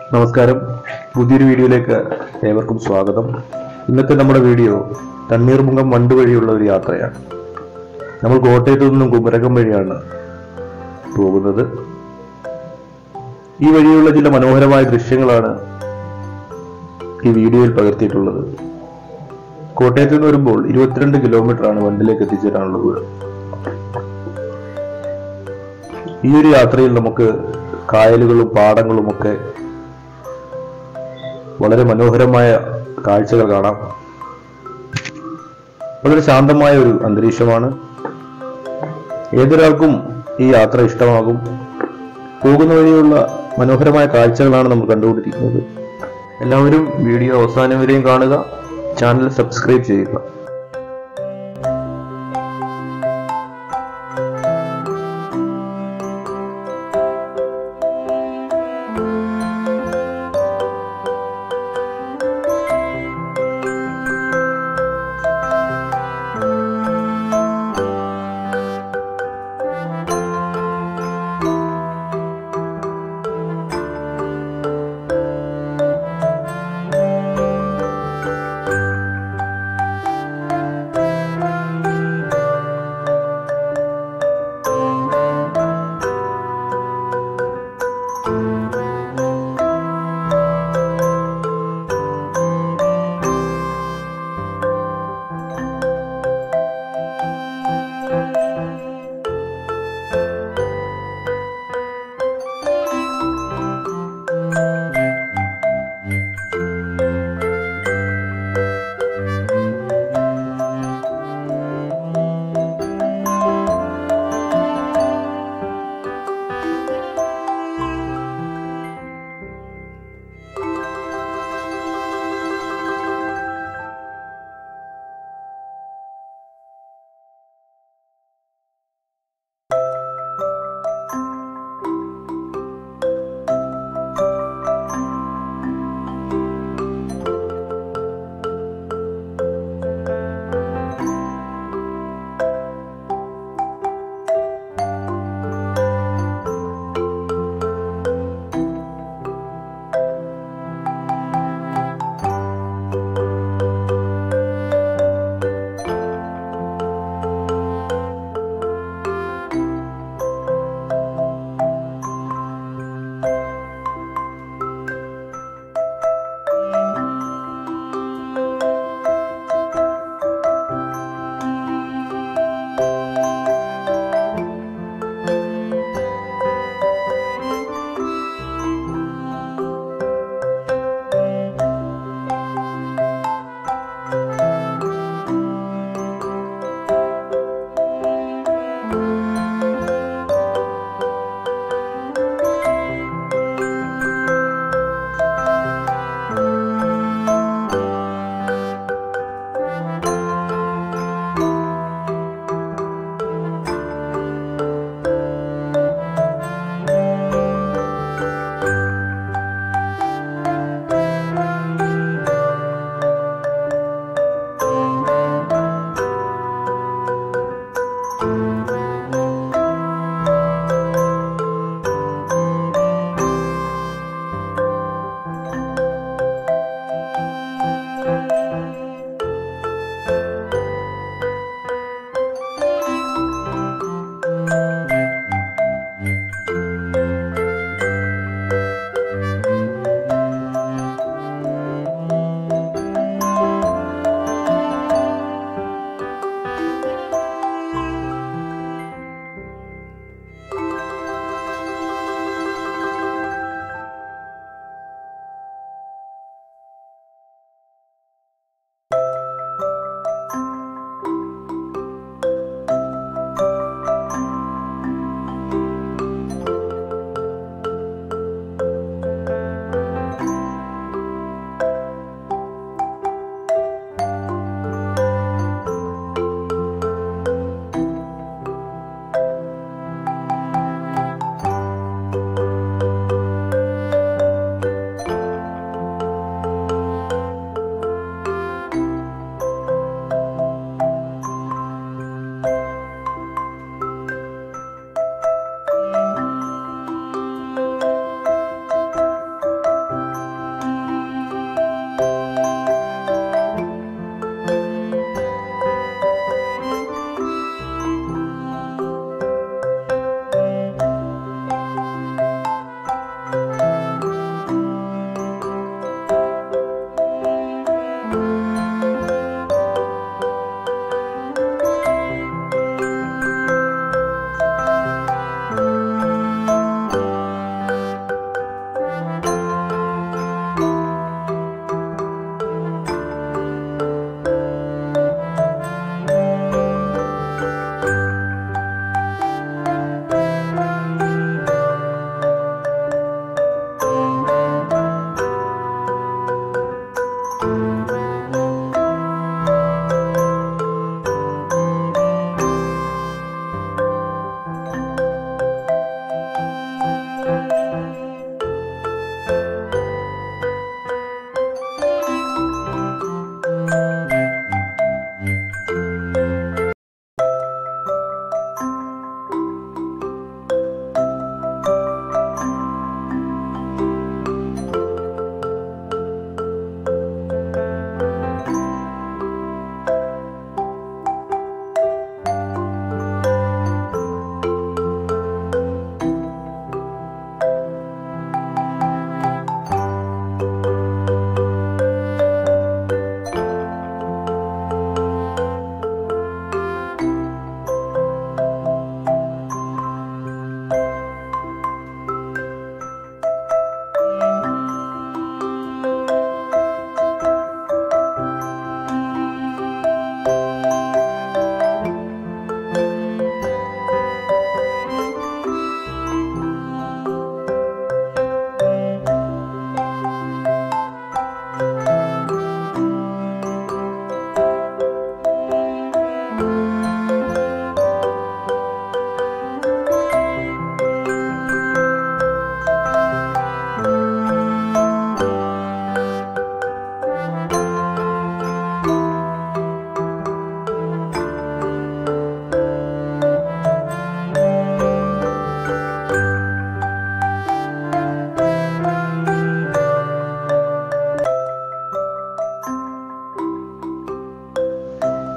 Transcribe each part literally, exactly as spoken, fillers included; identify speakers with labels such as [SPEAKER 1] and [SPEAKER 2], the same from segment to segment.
[SPEAKER 1] നമസ്കാരം, പുതിയൊരു വീഡിയോയിലേക്ക് ഏവർക്കും സ്വാഗതം. ഇന്നത്തെ നമ്മുടെ വീഡിയോ തണ്ണീർമുക്കം ബണ്ട് വഴിയുള്ള ഒരു യാത്രയാണ്. നമ്മൾ കോട്ടയത്തു നിന്നും കുമരകം വഴിയാണ് പോകുന്നത്. ഈ വഴിയുള്ള ചില മനോഹരമായ ദൃശ്യങ്ങളാണ് ഈ വീഡിയോയിൽ പകർത്തിയിട്ടുള്ളത്. കോട്ടയത്ത് നിന്ന് വരുമ്പോൾ ഇരുപത്തിരണ്ട് കിലോമീറ്റർ ആണ് ബണ്ടിലേക്ക് എത്തിച്ചേരാനുള്ള ദൂരം. ഈ ഒരു യാത്രയിൽ നമുക്ക് കായലുകളും പാടങ്ങളും ഒക്കെ വളരെ മനോഹരമായ കാഴ്ചകൾ കാണാം. വളരെ ശാന്തമായ ഒരു അന്തരീക്ഷമാണ്. ഏതൊരാൾക്കും ഈ യാത്ര ഇഷ്ടമാകും. പോകുന്ന വഴിയുള്ള മനോഹരമായ കാഴ്ചകളാണ് നമ്മൾ കണ്ടുകൊണ്ടിരിക്കുന്നത്. എല്ലാവരും വീഡിയോ അവസാനം വരെയും കാണുക. ചാനൽ സബ്സ്ക്രൈബ് ചെയ്യുക.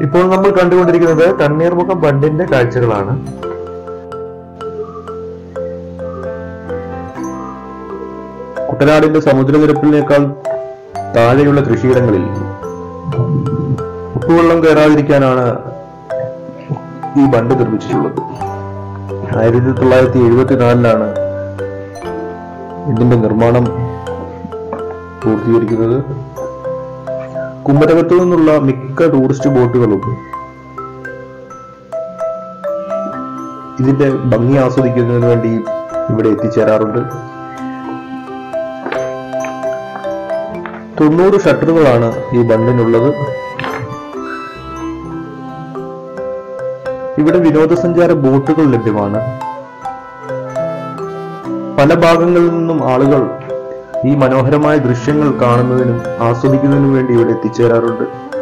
[SPEAKER 1] ഇപ്പോൾ നമ്മൾ കണ്ടുകൊണ്ടിരിക്കുന്നത് തണ്ണീർമുക്കം ബണ്ടിന്റെ കാഴ്ചകളാണ്. കുട്ടനാടിന്റെ സമുദ്രനിരപ്പിനേക്കാൾ താഴെയുള്ള കൃഷിയിടങ്ങളിൽ ഉപ്പുവെള്ളം കയറാതിരിക്കാനാണ് ഈ ബണ്ട് നിർമ്മിച്ചിട്ടുള്ളത്. ആയിരത്തി തൊള്ളായിരത്തി എഴുപത്തിനാലിലാണ് ഇതിന്റെ നിർമ്മാണം പൂർത്തീകരിക്കുന്നത്. കുമരകത്തു നിന്നുള്ള മിക്ക ടൂറിസ്റ്റ് ബോട്ടുകളും ഇതിന്റെ ഭംഗി ആസ്വദിക്കുന്നതിന് വേണ്ടി ഇവിടെ എത്തിച്ചേരാറുണ്ട്. തൊണ്ണൂറ് ഷട്ടറുകളാണ് ഈ ബണ്ടിനുള്ളത്. ഇവിടെ വിനോദസഞ്ചാര ബോട്ടുകൾ ലഭ്യമാണ്. പല ഭാഗങ്ങളിൽ നിന്നും ആളുകൾ ഈ മനോഹരമായ ദൃശ്യങ്ങൾ കാണുന്നതിനും ആസ്വദിക്കുന്നതിനും വേണ്ടി ഇവിടെ എത്തിച്ചേരാറുണ്ട്.